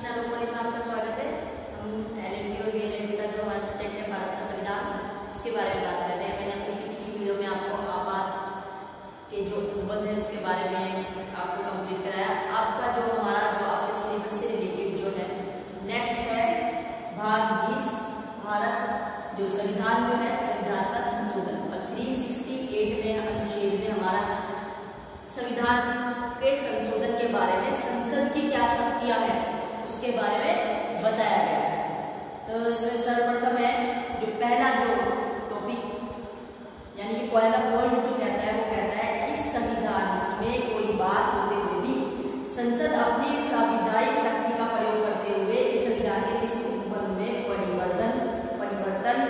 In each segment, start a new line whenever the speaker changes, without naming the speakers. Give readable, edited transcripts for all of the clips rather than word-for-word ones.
Channel college में आपका स्वागत है। हम एलएलबी और बीएलएलबी का जो हमारा सब्जेक्ट है भारत का संविधान, उसके बारे में बात कर रहे हैं। मैंने अपनी पिछली वीडियो में आपको आपात के जो निबंध है उसके बारे में आपको कंप्लीट कराया। आपका जो हमारा जो आपके सिलेबस से रिलेटेड जो है नेक्स्ट है भाग 20 भारत जो संविधान जो है संविधान का संशोधन। 368 में अनुच्छेद में हमारा संविधान के संशोधन के बारे में संसद की क्या शक्तियां हैं उसके बारे में बताया गया है। तो सर्वप्रथम है जो पहला जो टॉपिक यानी कि पहला पॉइंट जो कहता है वो कहता है इस संविधान में कोई बात होते हुए भी संसद अपनी संवैधानिक शक्ति का प्रयोग करते हुए इस संविधान के किसी उपबंध में परिवर्तन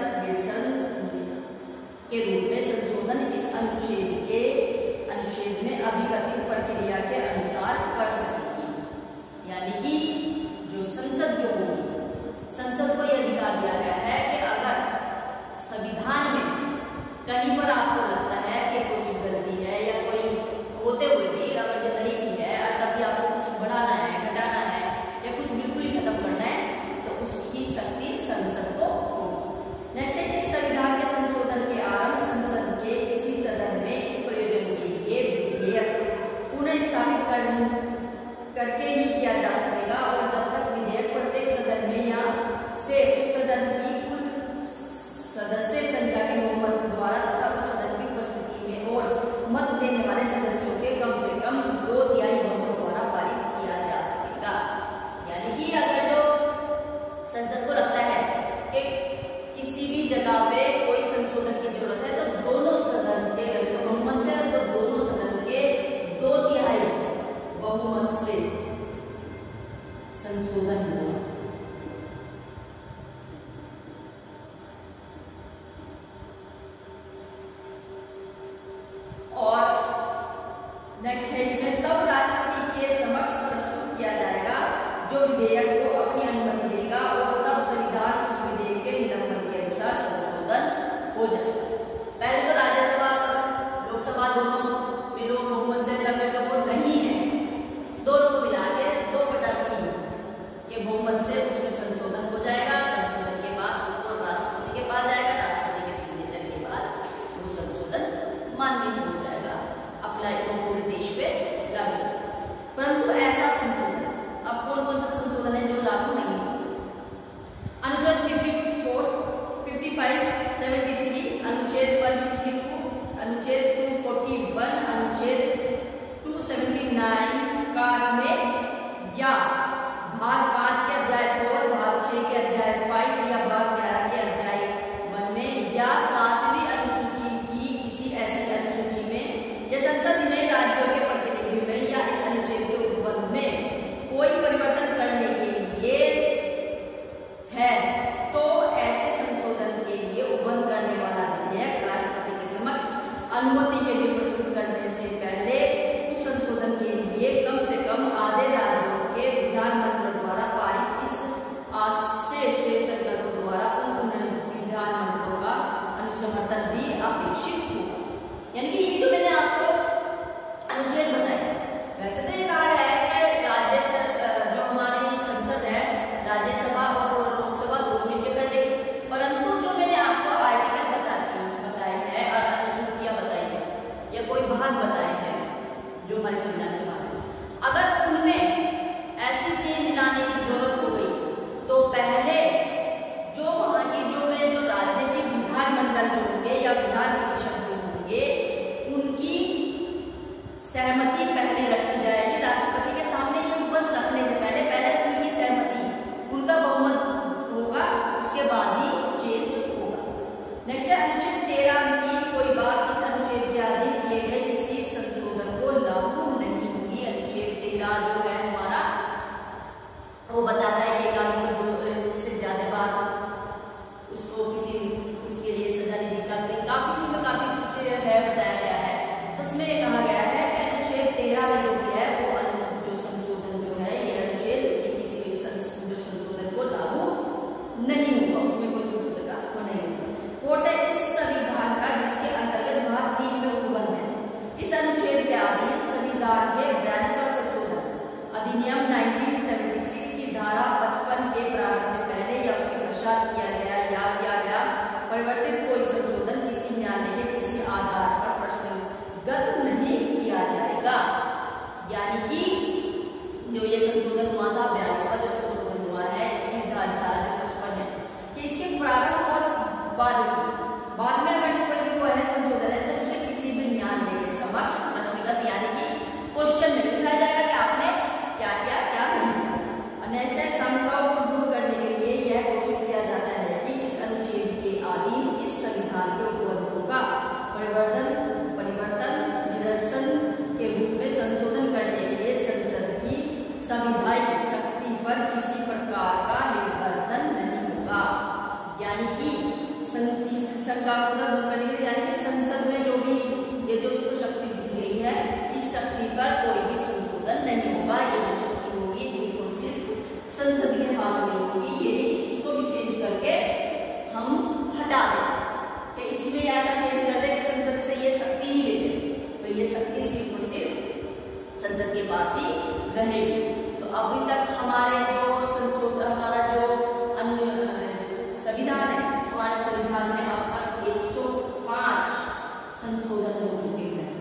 के रूप में संशोधन इस अनुच्छेद में अभिकथित प्रक्रिया के अनुसार कर सकेगी। यानी कि जो संसद जो होगी, संसद को यह अधिकार दिया गया है कि अगर संविधान में कहीं पर आपको लगता है कि कुछ गलती है या कोई होते हुए भी अगर जो नहीं की है और तभी आपको कुछ बढ़ाना है, घटाना है या कुछ बिल्कुल ही खत्म करना है तो उसकी शक्ति संसद को होगी। नेक्स्ट है इस संविधान के संशोधन के आरंभ संसद के किसी सदन में इस प्रयोजन के लिए विधेयक पुनः स्थापित करके ही किया जा सकेगा और जब तक विधेयक प्रत्येक सदन में या से उस सदन की कुल सदस्य संख्या के बहुमत द्वारा तथा उस सदन की उपस्थिति में और मत देने वाले सदस्यों के कम से कम 2/3 बहुमत द्वारा पारित किया जा सकेगा। यानी कि अगर जो संसद को लगता है कि किसी भी जगह पे कोई संशोधन की जरूरत है तो दोनों सदन के बहुमत से तो दोनों सदन के 2/3 बहुमत से संशोधन हुआ। और नेक्स्ट है इसमें तब राष्ट्रपति के समक्ष प्रस्तुत किया जाएगा जो विधेयक को अपनी अनुमति देगा और तब संविधान उस विधेयक के निलंबन के अनुसार संशोधन हो जाएगा। पहले तो राज्यसभा लोकसभा दोनों बिलों बहुमत से लगे तो वो नहीं है, दोनों को मिला के 2/3 के बहुमत से उसमें संशोधन हो जाएगा। संशोधन के बाद उसको राष्ट्रपति के पास जाएगा, राष्ट्रपति के सिग्नेचर के बाद वो संशोधन मान्य हो जाएगा, अप्लाई को पूरे देश पे लागू। परंतु ऐसा संशोधन अब कौन कौन सा संशोधन है जो लागू नहीं होगा? अनुच्छेद 54, 55, 73, अनुच्छेद 162, अनुच्छेद 241, अनुच्छेद 279 काल में या भाग 5 के अध्याय 4, भाग 6 के अध्याय 5 या भाग 11 के अध्याय 1 में या 7वीं अनुसूची की किसी ऐसी अनुसूची में या संसद में राज्यों के प्रतिनिधि में या इस अनुच्छेद के उपबंध में कोई परिवर्तन करने के लिए है तो ऐसे संशोधन के लिए उपबंध करने वाला विधेयक राष्ट्रपति के समक्ष अनुमति के लिए प्रस्तुत करने से पहले उस संशोधन के लिए कम से कम आधे राज्यों के विधानमंडल द्वारा पारित इस आशय से सरकारों द्वारा उन विधानमंडलों का अनुसमर्थन भी अपेक्षित होगा। यानी कि ये जो मैंने आपको अनुच्छेद बताया, वैसे तो ये कहा गया है कि जो हमारी संसद है राज्यसभा और लोकसभा दोनों मिलकर कर लेगी, परंतु जो मैंने आपको आर्टिकल बताए हैं और अनुसूचियां बताई है या कोई भाग बताए हैं जो हमारे संविधान के बारे में, अगर उनमें ऐसी चेंज लाने की जरूरत हो गई तो पहले जो वहां के जो राज्य के विधानमंडल जो होंगे या विधान परिषद जो होंगे उनकी सहमति पहले रखी जाएगी। राष्ट्रपति के सामने ये उपबंध रखने से पहले उनकी सहमति, उनका बहुमत होगा, उसके बाद ही चेंज होगा। नेक्स्ट है अनुच्छेद 13 की कोई बात इस अनुच्छेद के अधीन किए गए किसी संशोधन को लागू नहीं होगी। अनुच्छेद 13 जो है हमारा वो बताता है कि से ज्यादा बात उसको किसी उसके लिए सजा नहीं दी सकती। उसमें काफी कुछ है बताया गया है। तो उसमें कहा गया है कि अनुच्छेद 13 में जो भी है वो जो संशोधन जो है ये अनुच्छेद किसी भी जो संशोधन को लागू नहीं होगा, उसमें कोई संशोधन लागू नहीं होगा। कोर्ट है इस संविधान का जिसके अंतर्गत भाग 3 में उपबंध है। इस अनुच्छेद के अधीन संविधान के 42वां संशोधन अधिनियम 1976 की धारा कि जो ये संशोधन हुआ था 42वां जो संशोधन हुआ है इसकी धारा जो 55 है कि इसके प्रारंभ और बाद में अगर कोई भी है संशोधन है तो उसे किसी भी न्यायालय के समक्ष प्रश्नगत यानी कि क्वेश्चन में पूछा जाएगा कि आपने क्या किया क्या नहीं किया। और नेक्स्ट है शंकाओं को दूर करने के लिए यह घोषित किया जाता है कि इस अनुच्छेद के अधीन इस संविधान के उपबंधों का परिवर्तन निरसन के रूप में संशोधन करने के लिए संसद की संवैधानिक शक्ति पर किसी प्रकार का निर्वर्तन नहीं होगा। यानी कि शंका को दूर करने के लिए यानी कि संसद में जो भी ये जो उसको शक्ति दी गई है इस शक्ति पर कोई भी संशोधन नहीं होगा। ये जो शक्ति होगी सिर्फ और सिर्फ संसद के हाथ में होगी। ये इसको भी चेंज करके हम हटा दें कि इसमें ऐसा चेंज कर दें कि संसद से ये शक्ति ही ले लें तो ये शक्ति सिर्फ और सिर्फ संसद के पास ही रहेगी। तो अभी तक हमारे जो संशोधन हमारा जो संविधान है हमारे संविधान में अब तक 105 संशोधन हो चुके हैं।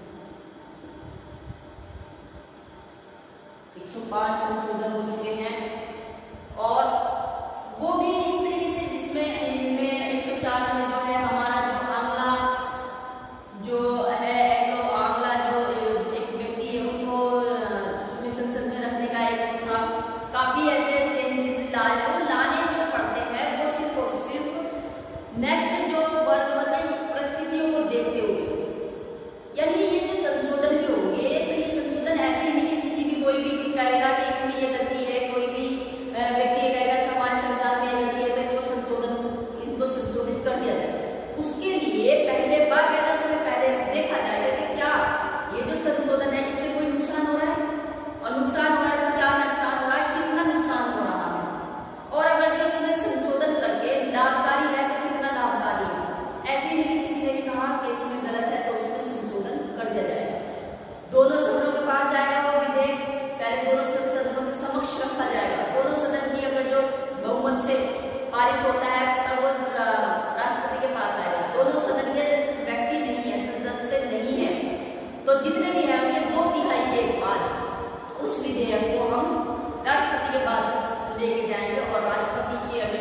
105 संशोधन हो चुके हैं और वो भी इस तरीके से जिसमें इनमें 104 में जो है हमारा जो आंग्ला जो है एंग्लो आंग्ला जो एक व्यक्ति है उनको उसमें संसद में रखने का एक था। काफी ऐसे चेंजेस लाने जो पड़ते हैं वो सिर्फ और सिर्फ नेक्स्ट जो वर्ग मतलब परिस्थितियों को देखते हुए। यानी ये जो संशोधन भी होंगे तो ये संशोधन ऐसे नहीं कि किसी भी कोई भी कहेगा कि इसमें ये गलती है कोई भी व्यक्ति कहेगा हमारे संविधान में गलती है तो इनको संशोधित कर दिया जाए। उसके लिए पहले बाकायदा उसमें पहले देखा जाएगा कि क्या ये जो संशोधन है इससे कोई नुकसान हो रहा है और नुकसान हो रहा है तो क्या नुकसान हो रहा है कितना नुकसान हो रहा है और अगर जो इसमें संशोधन करके लाभकारी है तो कितना लाभकारी है। ऐसे ही किसी ने भी कहा कि इसमें गलत है तो उसमें संशोधन कर दिया जाएगा। दोनों सदनों के पास जाएगा वो विधेयक पहले दोनों सदनों के समक्ष रखा जाएगा। दोनों सदन की अगर जो बहुमत से पारित होता है तब वो राष्ट्रपति के पास आएगा। दोनों सदन के व्यक्ति नहीं है संसद से नहीं है तो जितने भी हैं उनके 2/3 के बाद उस विधेयक को हम राष्ट्रपति के पास लेके जाएंगे और राष्ट्रपति की अगर